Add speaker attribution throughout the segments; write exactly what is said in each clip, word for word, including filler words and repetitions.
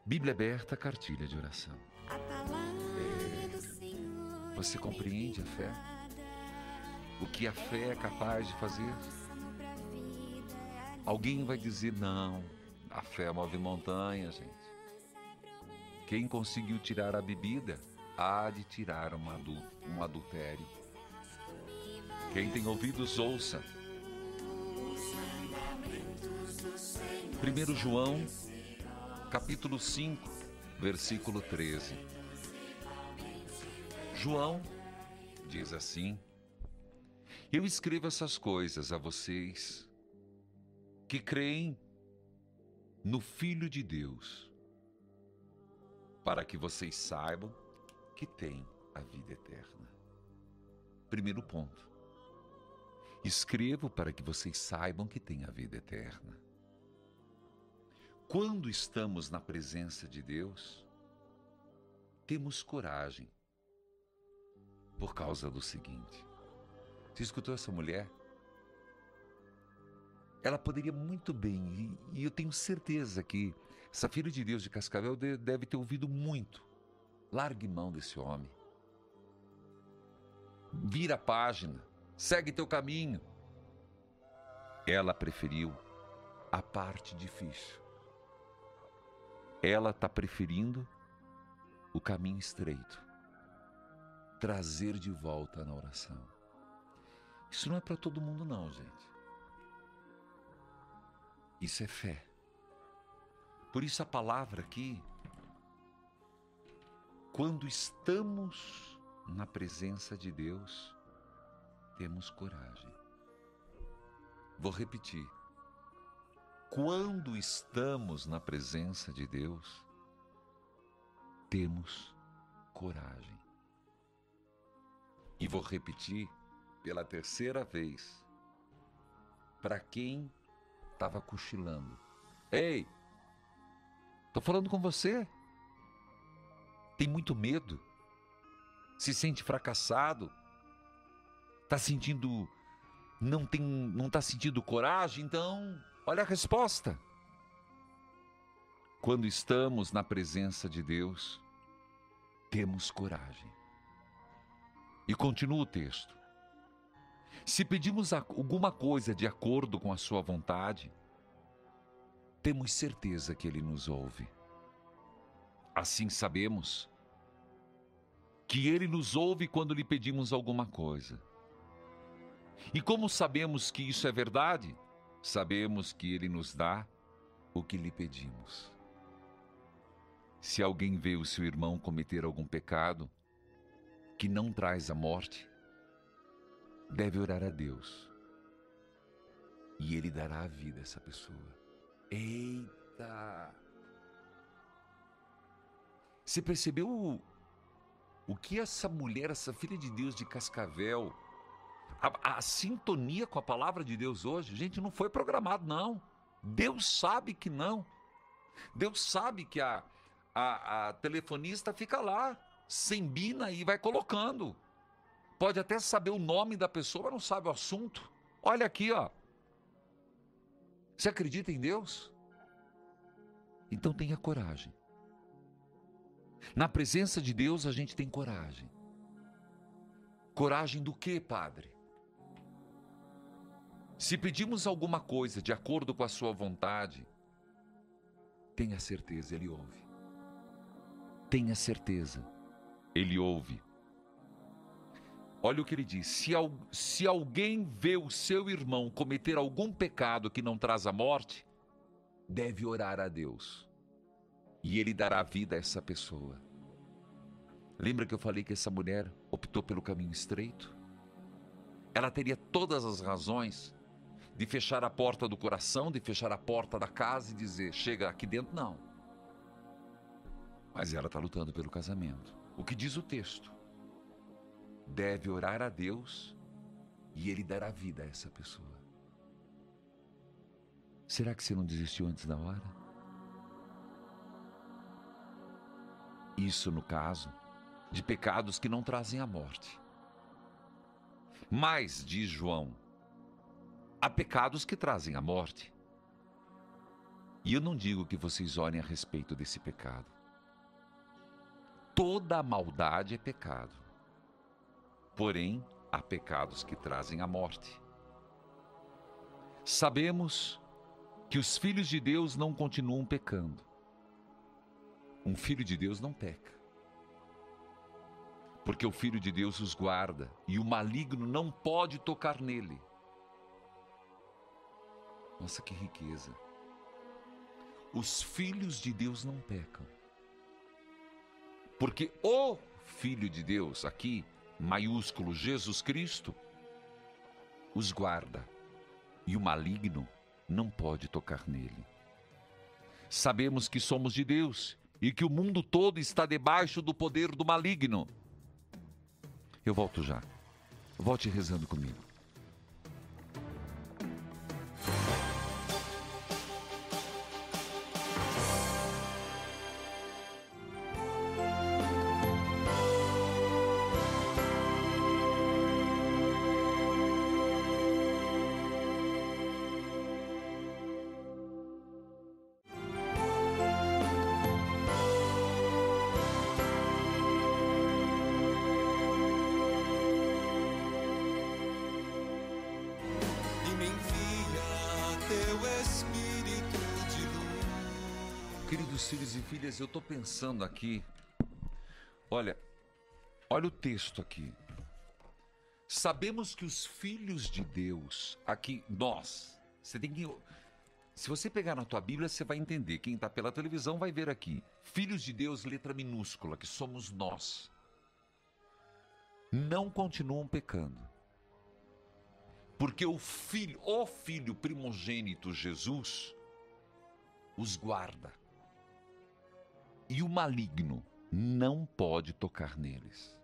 Speaker 1: Bíblia aberta, cartilha de oração.
Speaker 2: A palavra do Senhor.
Speaker 1: Você compreende a fé? O que a fé é capaz de fazer? Alguém vai dizer, não, a fé move montanha, gente. Quem conseguiu tirar a bebida, há de tirar um, adul um adultério. Quem tem ouvidos, ouça. primeiro João, capítulo cinco, versículo treze. João diz assim: eu escrevo essas coisas a vocês que creem no Filho de Deus, para que vocês saibam que têm a vida eterna. Primeiro ponto. Escrevo para que vocês saibam que têm a vida eterna. Quando estamos na presença de Deus, temos coragem. Por causa do seguinte: você escutou essa mulher? Ela poderia muito bem, e, e eu tenho certeza que essa filha de Deus de Cascavel de, deve ter ouvido muito. Largue mão desse homem. Vira a página. Segue teu caminho. Ela preferiu a parte difícil. Ela está preferindo o caminho estreito. Trazer de volta na oração. Isso não é para todo mundo não, gente. Isso é fé. Por isso a palavra aqui, quando estamos na presença de Deus, temos coragem. Vou repetir. Quando estamos na presença de Deus, temos coragem. E vou repetir pela terceira vez, para quem estava cochilando. Ei, tô falando com você. Tem muito medo? Se sente fracassado? Tá sentindo, não tem, não tá sentindo coragem? Então, olha a resposta. Quando estamos na presença de Deus, temos coragem. E continua o texto. Se pedimos alguma coisa de acordo com a sua vontade, temos certeza que Ele nos ouve. Assim sabemos que Ele nos ouve quando lhe pedimos alguma coisa. E como sabemos que isso é verdade? Sabemos que Ele nos dá o que lhe pedimos. Se alguém vê o seu irmão cometer algum pecado que não traz a morte, deve orar a Deus. E Ele dará a vida a essa pessoa. Eita! Você percebeu o, o que essa mulher, essa filha de Deus de Cascavel, a, a sintonia com a palavra de Deus hoje? Gente, não foi programado, não. Deus sabe que não. Deus sabe que a, a, a telefonista fica lá, sembina e vai colocando. Pode até saber o nome da pessoa, mas não sabe o assunto. Olha aqui, ó. Você acredita em Deus? Então tenha coragem. Na presença de Deus a gente tem coragem. Coragem do quê, Padre? Se pedimos alguma coisa de acordo com a sua vontade, tenha certeza, Ele ouve. Tenha certeza, Ele ouve. Olha o que ele diz: se, al se alguém vê o seu irmão cometer algum pecado que não traz a morte, deve orar a Deus. E Ele dará vida a essa pessoa. Lembra que eu falei que essa mulher optou pelo caminho estreito? Ela teria todas as razões de fechar a porta do coração, de fechar a porta da casa e dizer, chega aqui dentro, não. Mas ela está lutando pelo casamento. O que diz o texto? Deve orar a Deus e Ele dará vida a essa pessoa. Será que você não desistiu antes da hora? Isso no caso de pecados que não trazem a morte. Mas, diz João, há pecados que trazem a morte. E eu não digo que vocês orem a respeito desse pecado. Toda a maldade é pecado. Porém, há pecados que trazem a morte. Sabemos que os filhos de Deus não continuam pecando. Um filho de Deus não peca. Porque o Filho de Deus os guarda e o maligno não pode tocar nele. Nossa, que riqueza. Os filhos de Deus não pecam. Porque o Filho de Deus, aqui, maiúsculo, Jesus Cristo, os guarda e o maligno não pode tocar nele. Sabemos que somos de Deus e que o mundo todo está debaixo do poder do maligno. Eu volto já. Volte rezando comigo. Queridos filhos e filhas, eu estou pensando aqui, olha, olha o texto aqui. Sabemos que os filhos de Deus, aqui, nós, você tem que, se você pegar na tua Bíblia, você vai entender, quem está pela televisão vai ver aqui, filhos de Deus, letra minúscula, que somos nós, não continuam pecando, porque o filho, o filho primogênito Jesus, os guarda. E o maligno não pode tocar neles.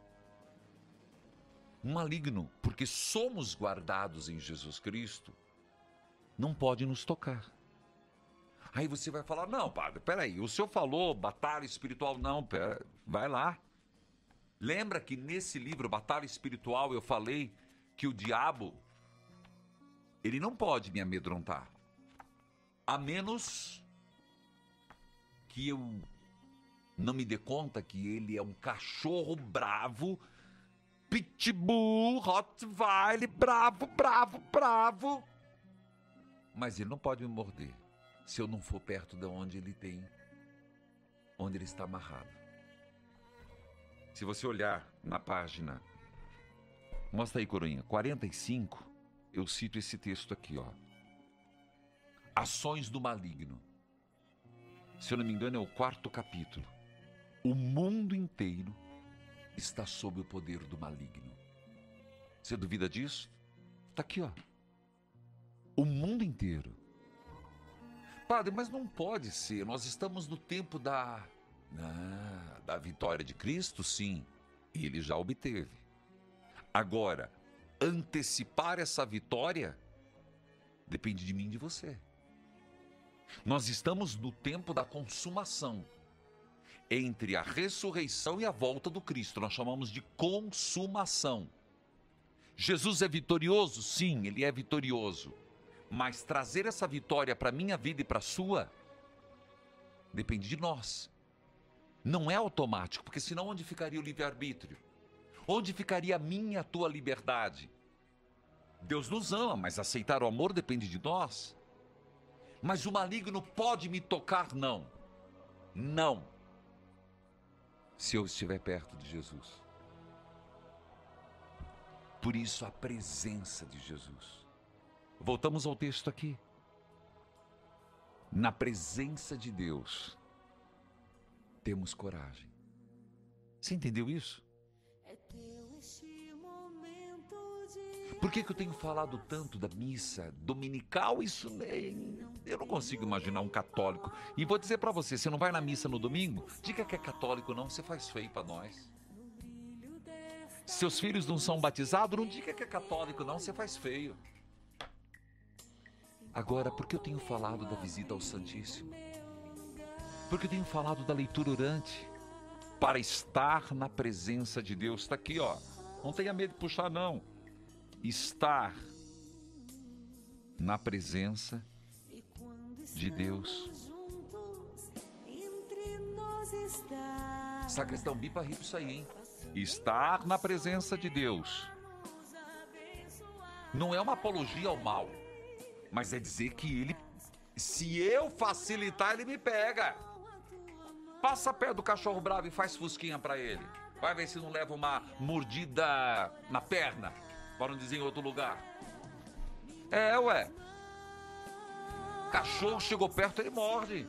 Speaker 1: O maligno, porque somos guardados em Jesus Cristo, não pode nos tocar. Aí você vai falar, não, padre, peraí, o senhor falou batalha espiritual, não, pera, vai lá. Lembra que nesse livro, Batalha Espiritual, eu falei que o diabo, ele não pode me amedrontar, a menos que eu não me dê conta que ele é um cachorro bravo, pitbull, rottweiler, bravo, bravo, bravo. Mas ele não pode me morder se eu não for perto de onde ele tem, onde ele está amarrado. Se você olhar na página, mostra aí, coroinha, quarenta e cinco, eu cito esse texto aqui, ó. Ações do maligno. Se eu não me engano, é o quarto capítulo. O mundo inteiro está sob o poder do maligno. Você duvida disso? Está aqui, ó. O mundo inteiro. Padre, mas não pode ser. Nós estamos no tempo da, ah, da vitória de Cristo, sim. E ele já obteve. Agora, antecipar essa vitória depende de mim e de você. Nós estamos no tempo da consumação. Entre a ressurreição e a volta do Cristo. Nós chamamos de consumação. Jesus é vitorioso? Sim, ele é vitorioso. Mas trazer essa vitória para a minha vida e para a sua, depende de nós. Não é automático, porque senão onde ficaria o livre-arbítrio? Onde ficaria a minha e a tua liberdade? Deus nos ama, mas aceitar o amor depende de nós. Mas o maligno pode me tocar? Não. Não. Se eu estiver perto de Jesus. Por isso a presença de Jesus. Voltamos ao texto aqui. Na presença de Deus, temos coragem. Você entendeu isso? Por que que eu tenho falado tanto da missa dominical? Isso nem... Eu não consigo imaginar um católico. E vou dizer pra você, você não vai na missa no domingo? Diga que é católico não, você faz feio pra nós. Seus filhos não são batizados? Não diga que é católico não, você faz feio. Agora, por que eu tenho falado da visita ao Santíssimo? Porque eu tenho falado da leitura orante. Para estar na presença de Deus. Está aqui, ó. Não tenha medo de puxar, não. Estar na presença de de Deus. Sacristão Bipa ripa isso aí, hein? Estar na presença de Deus não é uma apologia ao mal, mas é dizer que ele, se eu facilitar, ele me pega. Passa perto do cachorro bravo e faz fusquinha pra ele. Vai ver se não leva uma mordida na perna, para não dizer em outro lugar. É, ué. Cachorro chegou perto, ele morde.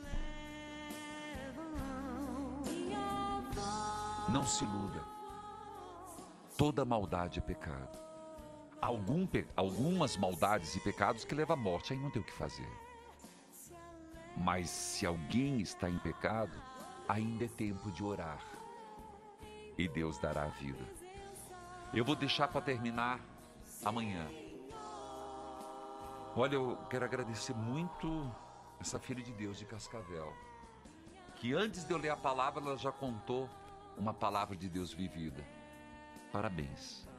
Speaker 1: Não se iluda. Toda maldade é pecado. Algum pe... Algumas maldades e pecados que levam à morte, aí não tem o que fazer. Mas se alguém está em pecado, ainda é tempo de orar. E Deus dará a vida. Eu vou deixar para terminar amanhã. Olha, eu quero agradecer muito essa filha de Deus de Cascavel, que antes de eu ler a palavra, ela já contou uma palavra de Deus vivida. Parabéns.